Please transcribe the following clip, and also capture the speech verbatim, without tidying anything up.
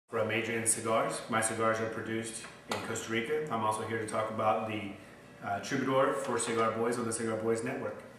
From Adrian Cigars. My cigars are produced in Costa Rica. I'm also here to talk about the uh, Troubadour for CigarBoyz on the CigarBoyz network.